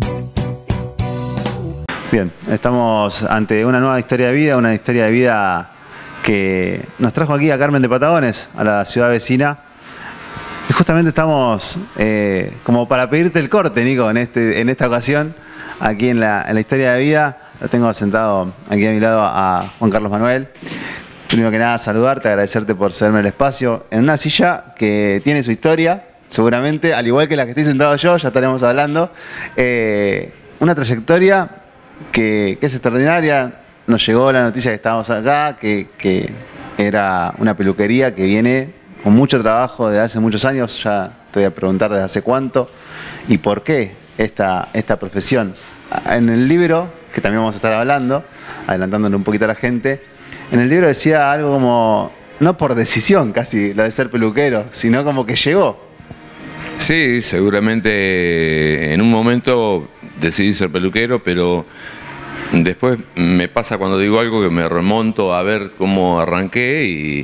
Bien, estamos ante una nueva historia de vida que nos trajo aquí a Carmen de Patagones, a la ciudad vecina. Y justamente estamos como para pedirte el corte, Nico, en esta ocasión, aquí en la historia de vida. Lo tengo sentado aquí a mi lado a Juan Carlos Manuel. Primero que nada, saludarte, agradecerte por cederme el espacio en una silla que tiene su historia, seguramente, al igual que la que estoy sentado yo, ya estaremos hablando. Una trayectoria que es extraordinaria. Nos llegó la noticia que estábamos acá, que era una peluquería que viene con mucho trabajo desde hace muchos años. Ya te voy a preguntar desde hace cuánto y por qué esta profesión. En el libro, que también vamos a estar hablando, adelantándole un poquito a la gente, en el libro decía algo como, no por decisión casi, lo de ser peluquero, sino como que llegó. Sí, seguramente en un momento decidí ser peluquero, pero después me pasa cuando digo algo que me remonto a ver cómo arranqué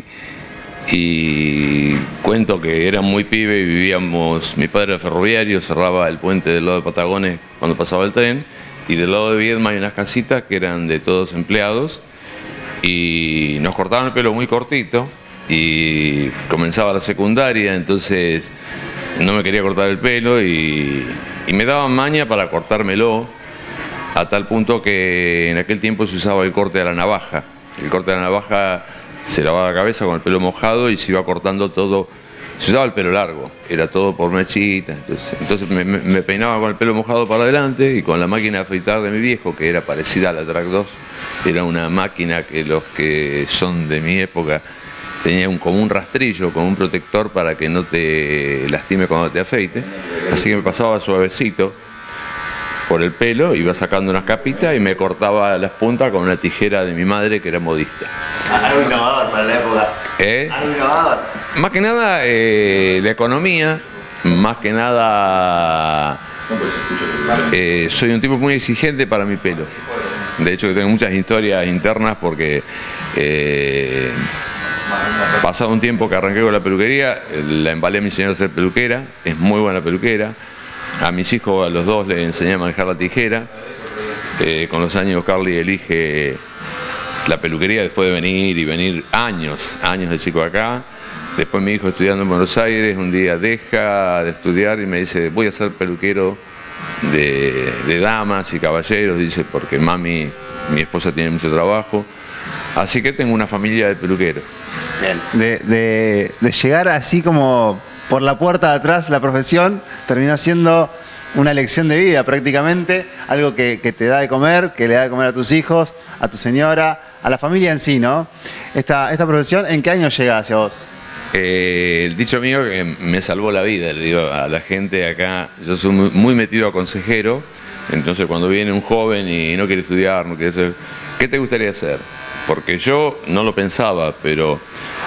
y cuento que era muy pibe y vivíamos, mi padre era ferroviario, cerraba el puente del lado de Patagones cuando pasaba el tren, y del lado de Viedma hay unas casitas que eran de todos empleados y nos cortaban el pelo muy cortito y comenzaba la secundaria, entonces no me quería cortar el pelo y me daban maña para cortármelo, a tal punto que en aquel tiempo se usaba el corte de la navaja. El corte de la navaja se lavaba la cabeza con el pelo mojado y se iba cortando todo. Se usaba el pelo largo, era todo por mechita. Entonces me peinaba con el pelo mojado para adelante y con la máquina de afeitar de mi viejo, que era parecida a la Track 2. Era una máquina que los que son de mi época tenía como un rastrillo, como un protector para que no te lastime cuando te afeite. Así que me pasaba suavecito por el pelo, iba sacando unas capitas y me cortaba las puntas con una tijera de mi madre, que era modista. Algo innovador para la época. Algo innovador. Más que nada la economía, más que nada soy un tipo muy exigente para mi pelo. De hecho, que tengo muchas historias internas porque pasado un tiempo que arranqué con la peluquería, la embalé a mi señora a ser peluquera, es muy buena peluquera. A mis hijos, a los dos, les enseñé a manejar la tijera. Con los años Carly elige la peluquería después de venir años de chico acá. Después mi hijo estudiando en Buenos Aires, un día deja de estudiar y me dice, voy a ser peluquero de damas y caballeros, dice, porque mami, mi esposa, tiene mucho trabajo. Así que tengo una familia de peluqueros. Bien. De llegar así como por la puerta de atrás, la profesión terminó siendo una lección de vida prácticamente, algo que te da de comer, que le da de comer a tus hijos, a tu señora, a la familia en sí, ¿no? Esta profesión, ¿en qué año llega hacia vos? El dicho mío que me salvó la vida, le digo a la gente acá, yo soy muy metido a consejero, entonces cuando viene un joven y no quiere estudiar, no quiere hacer, ¿qué te gustaría hacer? Porque yo no lo pensaba, pero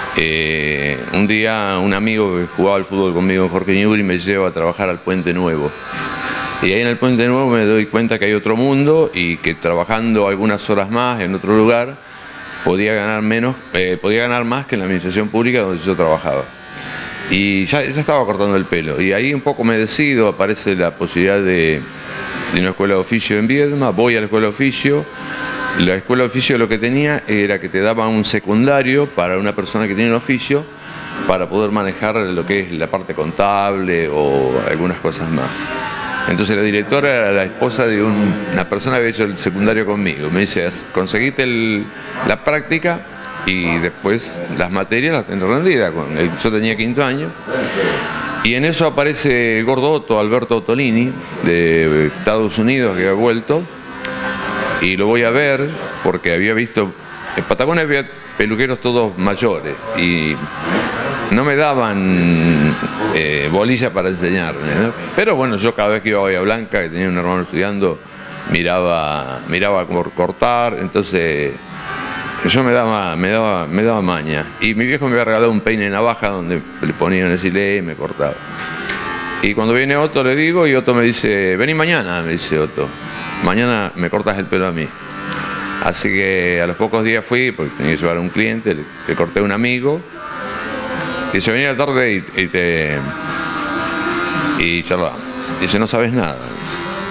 un día un amigo que jugaba al fútbol conmigo, Jorge Newbery, me lleva a trabajar al Puente Nuevo. Y ahí en el Puente Nuevo me doy cuenta que hay otro mundo y que trabajando algunas horas más en otro lugar podía ganar más que en la administración pública donde yo trabajaba. Y ya estaba cortando el pelo. Y ahí un poco me decido, aparece la posibilidad de una escuela de oficio en Viedma, voy a la escuela de oficio. La escuela de oficio lo que tenía era que te daban un secundario para una persona que tiene un oficio para poder manejar lo que es la parte contable o algunas cosas más. Entonces la directora era la esposa de una persona que había hecho el secundario conmigo. Me dice, conseguiste la práctica y después las materias las tenés rendidas. Yo tenía 5º año. Y en eso aparece el gordo Otto, Alberto Ottolini, de Estados Unidos, que había vuelto. Y lo voy a ver porque había visto, en Patagonia había peluqueros todos mayores y no me daban bolilla para enseñarme, ¿no? Pero bueno, yo cada vez que iba a Bahía Blanca, que tenía un hermano estudiando, miraba cómo cortar, entonces yo me daba maña. Y mi viejo me había regalado un peine de navaja donde le ponían el silé y me cortaba. Y cuando viene Otto le digo y Otto me dice, vení mañana, me dice Otto. Mañana me cortas el pelo a mí. Así que a los pocos días fui, porque tenía que llevar a un cliente, le corté a un amigo. Dice, vení a la tarde y charlamos. Dice, no sabes nada.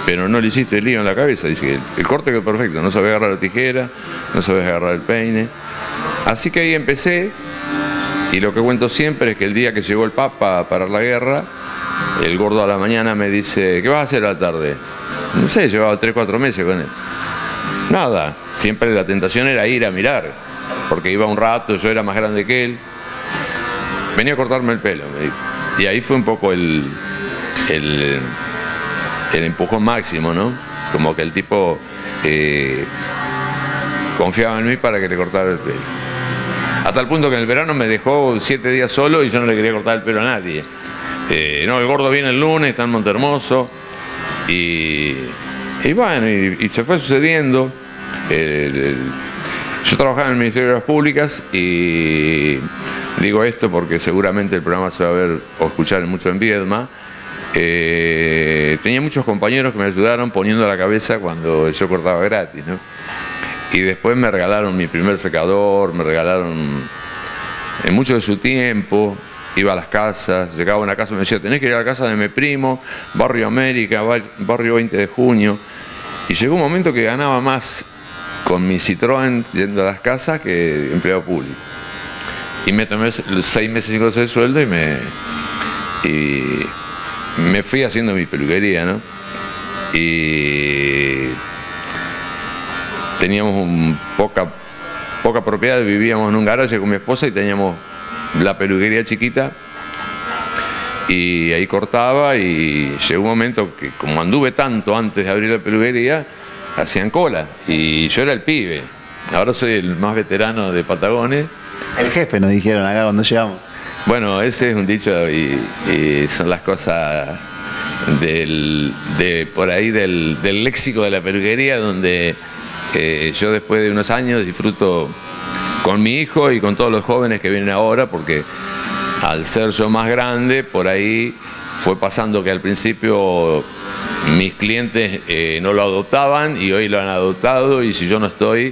pero no le hiciste lío en la cabeza. Dice que el corte quedó perfecto, no sabés agarrar la tijera, no sabés agarrar el peine. Así que ahí empecé, y lo que cuento siempre es que el día que llegó el Papa a parar la guerra, el gordo a la mañana me dice, ¿qué vas a hacer a la tarde? No sé, llevaba 3 o 4 meses con él. Nada, siempre la tentación era ir a mirar, porque iba un rato, yo era más grande que él. Venía a cortarme el pelo, me dijo. Y ahí fue un poco el empujón máximo, ¿no? Como que el tipo confiaba en mí para que le cortara el pelo. A tal punto que en el verano me dejó 7 días solo y yo no le quería cortar el pelo a nadie. No, el gordo viene el lunes, está en Montehermoso. Y bueno, y se fue sucediendo. Yo trabajaba en el Ministerio de Obras Públicas y digo esto porque seguramente el programa se va a ver o escuchar mucho en Viedma. Tenía muchos compañeros que me ayudaron poniendo la cabeza cuando yo cortaba gratis, ¿no? Y después me regalaron mi primer secador, me regalaron mucho de su tiempo. Iba a las casas, llegaba a una casa y me decía, tenés que ir a la casa de mi primo, Barrio América, Barrio 20 de Junio. Y llegó un momento que ganaba más con mi Citroën yendo a las casas que empleado público. Y me tomé 6 meses sin conocer el sueldo y me fui haciendo mi peluquería, ¿no? Y teníamos poca propiedad, vivíamos en un garaje con mi esposa y teníamos la peluquería chiquita y ahí cortaba, y llegó un momento que como anduve tanto antes de abrir la peluquería, hacían cola y yo era el pibe. Ahora soy el más veterano de Patagones. El jefe nos dijeron acá cuando llegamos. Bueno, ese es un dicho y son las cosas por ahí del léxico de la peluquería, donde yo después de unos años disfruto con mi hijo y con todos los jóvenes que vienen ahora, porque al ser yo más grande, por ahí fue pasando que al principio mis clientes no lo adoptaban y hoy lo han adoptado, y si yo no estoy,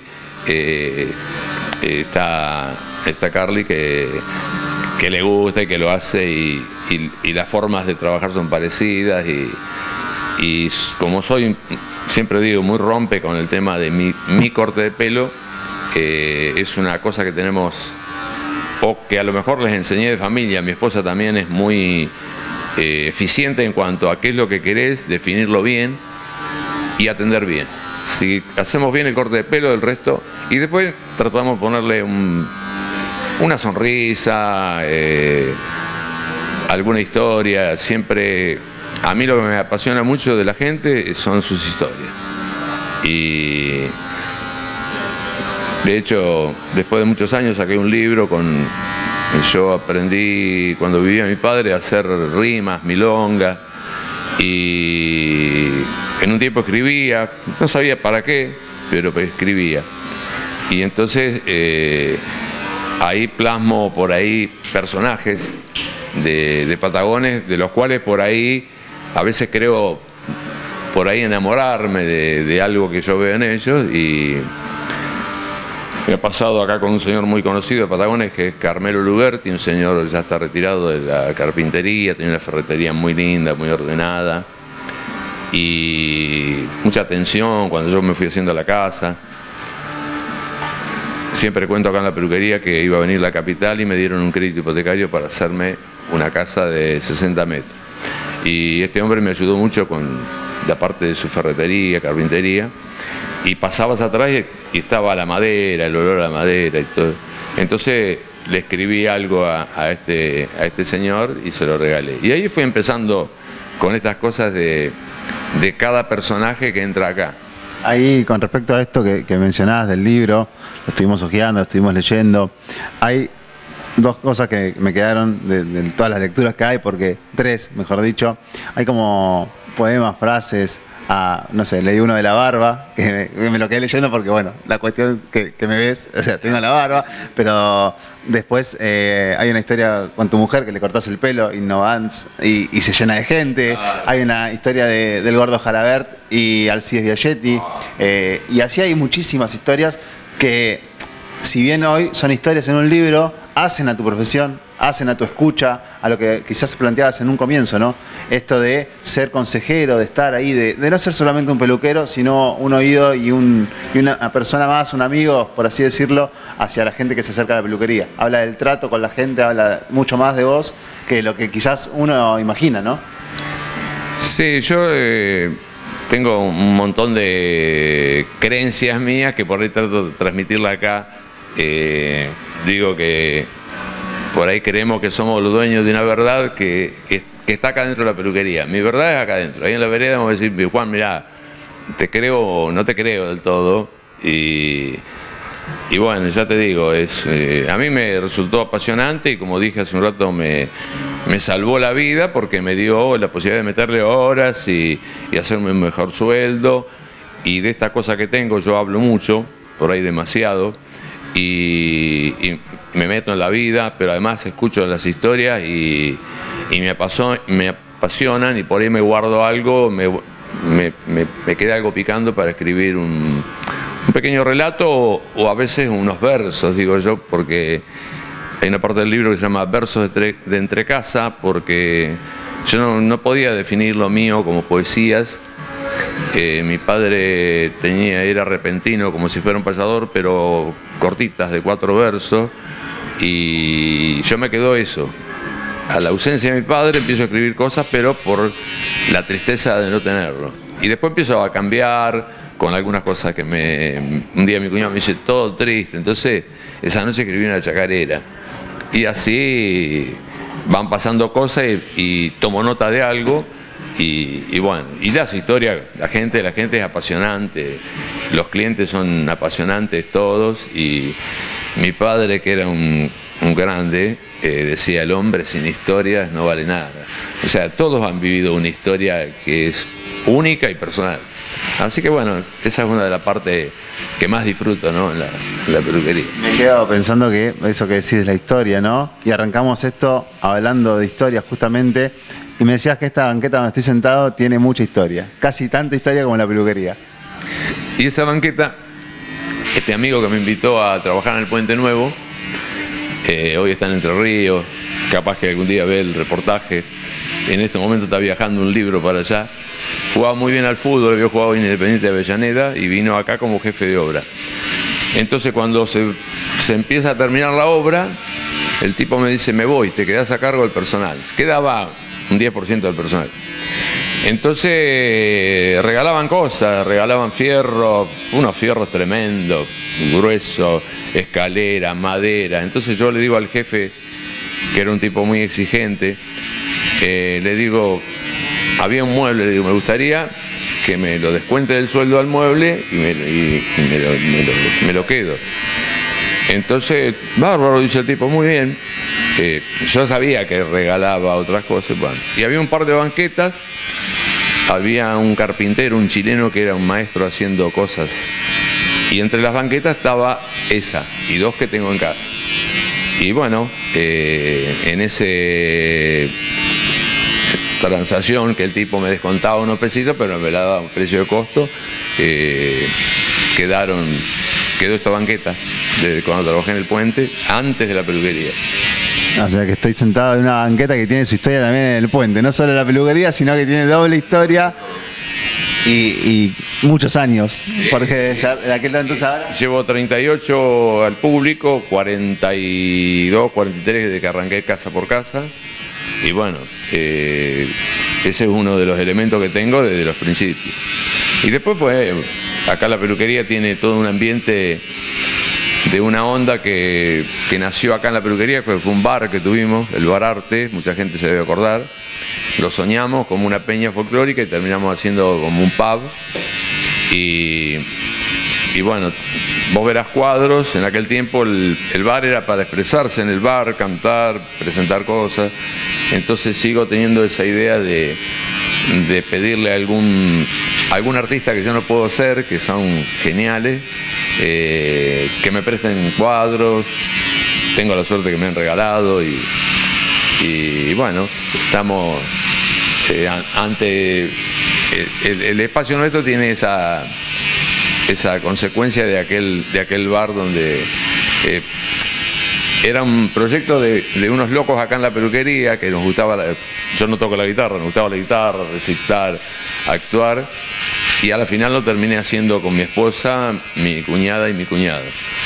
está Carly que le gusta y que lo hace, y las formas de trabajar son parecidas, y como soy, siempre digo, muy rompe con el tema de mi corte de pelo, es una cosa que tenemos, o que a lo mejor les enseñé de familia. Mi esposa también es muy eficiente en cuanto a qué es lo que querés, definirlo bien y atender bien. Si hacemos bien el corte de pelo, del resto, y después tratamos de ponerle una sonrisa, alguna historia. Siempre, a mí lo que me apasiona mucho de la gente son sus historias. Y de hecho, después de muchos años saqué un libro yo aprendí cuando vivía mi padre a hacer rimas, milongas, y en un tiempo escribía, no sabía para qué, pero escribía. Y entonces ahí plasmo por ahí personajes de Patagones, de los cuales por ahí a veces creo por ahí enamorarme de algo que yo veo en ellos. Y me ha pasado acá con un señor muy conocido de Patagones, que es Carmelo Luberti, un señor ya está retirado de la carpintería, tiene una ferretería muy linda, muy ordenada, y mucha atención cuando yo me fui haciendo la casa. Siempre cuento acá en la peluquería que iba a venir la capital y me dieron un crédito hipotecario para hacerme una casa de 60 metros. Y este hombre me ayudó mucho con la parte de su ferretería, carpintería, y pasabas atrás y estaba la madera, el olor a la madera y todo. Entonces le escribí algo a este señor y se lo regalé. Y ahí fui empezando con estas cosas de cada personaje que entra acá. Ahí, con respecto a esto que mencionabas del libro, lo estuvimos hojeando, lo estuvimos leyendo. Hay 2 cosas que me quedaron de todas las lecturas que hay, porque 3, mejor dicho. Hay como poemas, frases. No sé, leí uno de la barba, que me lo quedé leyendo porque, bueno, la cuestión que me ves, o sea, tengo la barba, pero después hay una historia con tu mujer que le cortás el pelo, innovans, y se llena de gente. Hay una historia del gordo Jalabert y Alcides Biagietti, y así hay muchísimas historias que, si bien hoy son historias en un libro, hacen a tu profesión, hacen a tu escucha, a lo que quizás planteabas en un comienzo, ¿no? Esto de ser consejero, de estar ahí, de no ser solamente un peluquero, sino un oído y una persona más, un amigo, por así decirlo, hacia la gente que se acerca a la peluquería. Habla del trato con la gente, habla mucho más de vos que lo que quizás uno imagina, ¿no? Sí, yo tengo un montón de creencias mías que por ahí trato de transmitirla acá. Digo que por ahí creemos que somos los dueños de una verdad que está acá dentro de la peluquería. Mi verdad es acá adentro. Ahí en la vereda vamos a decir, Juan, mirá, te creo o no te creo del todo. Y bueno, ya te digo, a mí me resultó apasionante y como dije hace un rato, me salvó la vida porque me dio la posibilidad de meterle horas y hacerme un mejor sueldo. Y de esta cosa que tengo, yo hablo mucho, por ahí demasiado, y me meto en la vida, pero además escucho las historias y me apasionan y por ahí me guardo algo, me queda algo picando para escribir un pequeño relato o a veces unos versos, digo yo, porque hay una parte del libro que se llama Versos de Entrecasa, porque yo no podía definir lo mío como poesías. Mi padre era repentino, como si fuera un payador, pero cortitas, de 4 versos, y yo me quedó eso. A la ausencia de mi padre empiezo a escribir cosas, pero por la tristeza de no tenerlo. Y después empiezo a cambiar con algunas cosas que un día mi cuñado me dice, todo triste. Entonces, esa noche escribí una chacarera. Y así van pasando cosas y tomo nota de algo. Y bueno, y las historias, la gente es apasionante, los clientes son apasionantes todos. Y mi padre, que era un grande, decía, el hombre sin historias no vale nada. O sea, todos han vivido una historia que es única y personal. Así que bueno, esa es una de las partes que más disfruto, ¿no? en la peluquería. Me he quedado pensando que eso que decís de la historia, ¿no? Y arrancamos esto hablando de historia justamente, y me decías que esta banqueta donde estoy sentado tiene mucha historia, casi tanta historia como la peluquería. Y esa banqueta, este amigo que me invitó a trabajar en el Puente Nuevo, hoy está en Entre Ríos, capaz que algún día ve el reportaje, en este momento está viajando un libro para allá. Jugaba muy bien al fútbol, había jugado en Independiente de Avellaneda y vino acá como jefe de obra. Entonces cuando se empieza a terminar la obra, el tipo me dice, me voy, te quedás a cargo del personal. Quedaba un 10% del personal. Entonces regalaban cosas, regalaban fierro, unos fierros tremendos, gruesos, escalera, madera. Entonces yo le digo al jefe, que era un tipo muy exigente, le digo, había un mueble, le digo, me gustaría que me lo descuente del sueldo al mueble y me lo quedo. Entonces, bárbaro, dice el tipo, muy bien. Yo sabía que regalaba otras cosas. Bueno, y había un par de banquetas, había un carpintero, un chileno que era un maestro haciendo cosas. Y entre las banquetas estaba esa y 2 que tengo en casa. Y bueno, en ese transacción que el tipo me descontaba unos pesitos, pero me la daba a un precio de costo, quedó esta banqueta de cuando trabajé en el Puente, antes de la peluquería. O sea que estoy sentado en una banqueta que tiene su historia también en el Puente, no solo la peluquería, sino que tiene doble historia y muchos años, porque de aquel entonces ahora... Llevo 38 al público, 42, 43 desde que arranqué casa por casa. Y bueno, ese es uno de los elementos que tengo desde los principios. Y después acá la peluquería tiene todo un ambiente de una onda que nació acá en la peluquería, que fue un bar que tuvimos, el Bar Arte, mucha gente se debe acordar. Lo soñamos como una peña folclórica y terminamos haciendo como un pub. Y bueno, vos verás cuadros, en aquel tiempo el bar era para expresarse en el bar, cantar, presentar cosas. Entonces sigo teniendo esa idea de pedirle a algún artista que yo no puedo hacer, que son geniales, que me presten cuadros. Tengo la suerte que me han regalado y bueno, estamos ante el espacio nuestro tiene esa consecuencia de aquel bar donde era un proyecto de unos locos acá en la peluquería que nos gustaba, yo no toco la guitarra, nos gustaba la guitarra, recitar, actuar, y a la final lo terminé haciendo con mi esposa, mi cuñada y mi cuñado.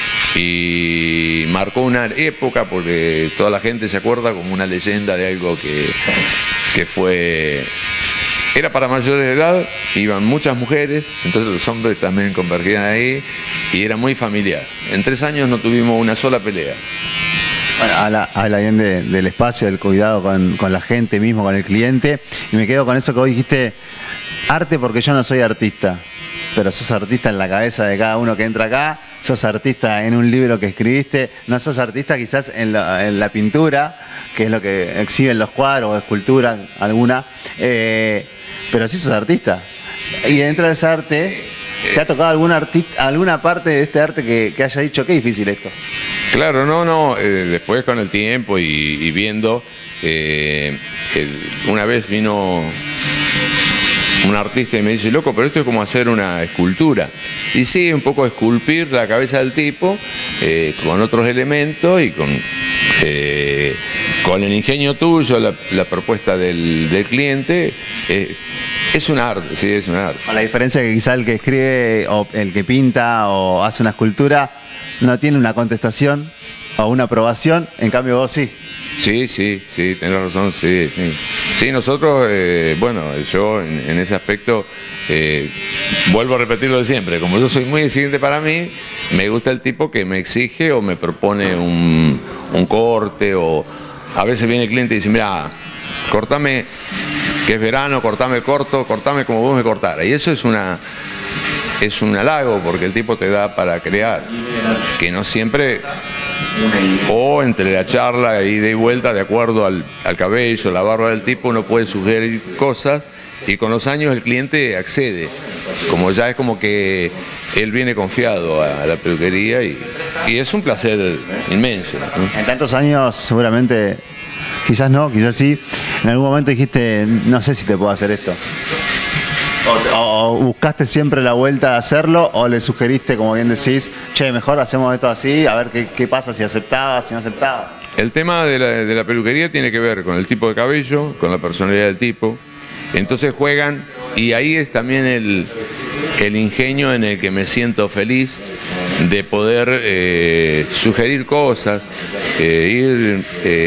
Y marcó una época porque toda la gente se acuerda como una leyenda de algo que fue... Era para mayores de edad, iban muchas mujeres, entonces los hombres también convergían ahí y era muy familiar. En 3 años no tuvimos una sola pelea. Bueno, habla bien del espacio, del cuidado con la gente mismo, con el cliente. Y me quedo con eso que vos dijiste, arte porque yo no soy artista, pero sos artista en la cabeza de cada uno que entra acá, sos artista en un libro que escribiste, no sos artista quizás en la pintura, que es lo que exhiben los cuadros o escultura alguna, pero sí sos artista. Y dentro de ese arte, ¿te ha tocado alguna parte de este arte que haya dicho qué difícil esto? Claro, no, después con el tiempo y viendo, una vez vino un artista y me dice, loco, pero esto es como hacer una escultura. Y sí, un poco esculpir la cabeza del tipo con otros elementos y con el ingenio tuyo, la propuesta del cliente. Es un arte, sí, es un arte. Con la diferencia que quizá el que escribe o el que pinta o hace una escultura no tiene una contestación o una aprobación, en cambio vos sí. Sí, tenés razón, sí. Sí, nosotros, bueno, yo en ese aspecto, vuelvo a repetirlo de siempre, como yo soy muy exigente para mí, me gusta el tipo que me exige o me propone un corte, o a veces viene el cliente y dice, mira, cortame, que es verano, cortame corto, cortame como vos me cortaras. Y eso es un halago, porque el tipo te da para crear, que no siempre... O entre la charla ida y vuelta, de acuerdo al cabello, la barba del tipo, uno puede sugerir cosas y con los años el cliente accede. Como ya es como que él viene confiado a la peluquería y es un placer inmenso, ¿no? En tantos años seguramente, quizás no, quizás sí, en algún momento dijiste, no sé si te puedo hacer esto. O buscaste siempre la vuelta de hacerlo, o le sugeriste, como bien decís, che, mejor hacemos esto así, a ver qué pasa, si aceptaba, si no aceptaba. El tema de la peluquería tiene que ver con el tipo de cabello, con la personalidad del tipo. Entonces juegan, y ahí es también el ingenio en el que me siento feliz de poder sugerir cosas, ir...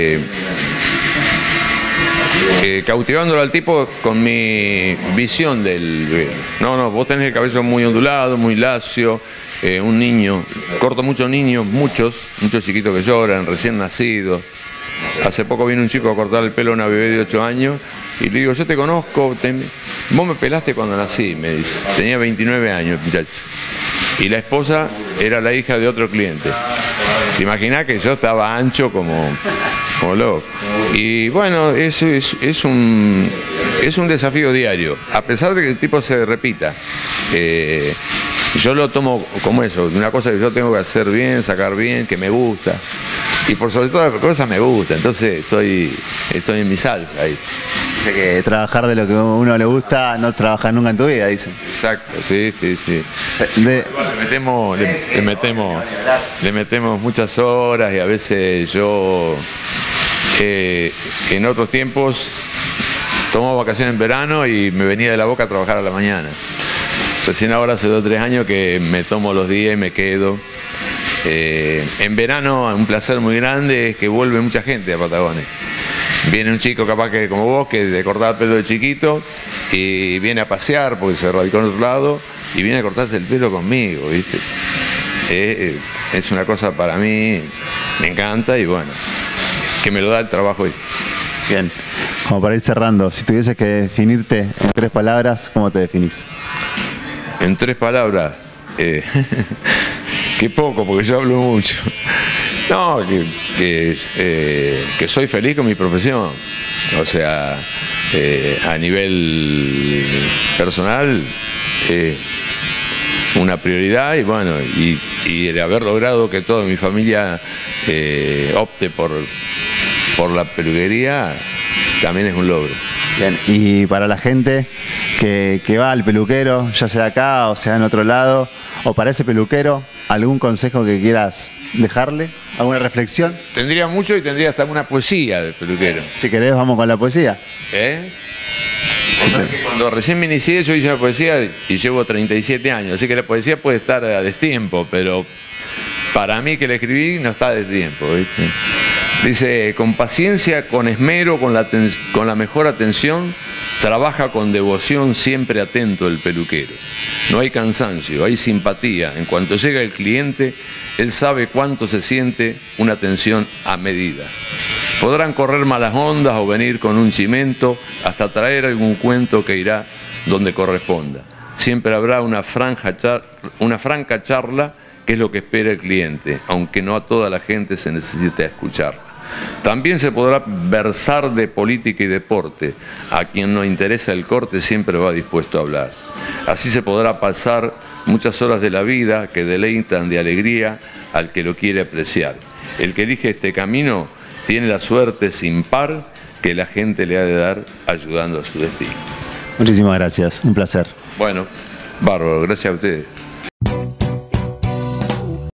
cautivándolo al tipo con mi visión del... No, vos tenés el cabello muy ondulado, muy lacio, un niño, corto muchos niños, muchos chiquitos que lloran, recién nacidos. Hace poco vino un chico a cortar el pelo a una bebé de 8 años y le digo, yo te conozco, vos me pelaste cuando nací, me dice. Tenía 29 años, muchacho. Y la esposa era la hija de otro cliente. ¿Te imaginás que yo estaba ancho como loco? Y bueno, eso es un desafío diario, a pesar de que el tipo se repita. Yo lo tomo como eso, una cosa que yo tengo que hacer bien, sacar bien, que me gusta. Y por sobre todas las cosas me gusta, entonces estoy en mi salsa ahí. Dice que trabajar de lo que a uno le gusta, no trabajar nunca en tu vida, dicen. Exacto, sí. Le metemos muchas horas y a veces yo, en otros tiempos, tomaba vacaciones en verano y me venía de La Boca a trabajar a la mañana. Recién ahora hace 2 o 3 años que me tomo los días y me quedo. En verano un placer muy grande es que vuelve mucha gente a Patagones. Viene un chico capaz que como vos, que de cortar el pelo de chiquito, y viene a pasear porque se radicó en otro lado, y viene a cortarse el pelo conmigo, ¿viste? Es una cosa para mí, me encanta y bueno, que me lo da el trabajo. Bien, como para ir cerrando, si tuvieses que definirte en 3 palabras, ¿cómo te definís? En 3 palabras, qué poco, porque yo hablo mucho. No, que soy feliz con mi profesión. O sea, a nivel personal, una prioridad y bueno, y el haber logrado que toda mi familia opte por la peluquería también es un logro. Bien, y para la gente que va al peluquero, ya sea acá o sea en otro lado, o para ese peluquero, algún consejo que quieras dejarle, alguna reflexión? Tendría mucho y tendría hasta una poesía del peluquero. Si querés, vamos con la poesía. Cuando recién me inicié yo hice la poesía y llevo 37 años, así que la poesía puede estar a destiempo, pero para mí que la escribí no está a destiempo, ¿viste? Dice: con paciencia, con esmero, con la mejor atención, trabaja con devoción, siempre atento el peluquero. No hay cansancio, hay simpatía. En cuanto llega el cliente, él sabe cuánto se siente una atención a medida. Podrán correr malas ondas o venir con un chimento, hasta traer algún cuento que irá donde corresponda. Siempre habrá una franca charla, que es lo que espera el cliente, aunque no a toda la gente se necesita escucharla. También se podrá versar de política y deporte. A quien no interesa el corte siempre va dispuesto a hablar. Así se podrá pasar muchas horas de la vida que deleitan de alegría al que lo quiere apreciar. El que elige este camino tiene la suerte sin par que la gente le ha de dar ayudando a su destino. Muchísimas gracias, un placer. Bueno, bárbaro, gracias a ustedes.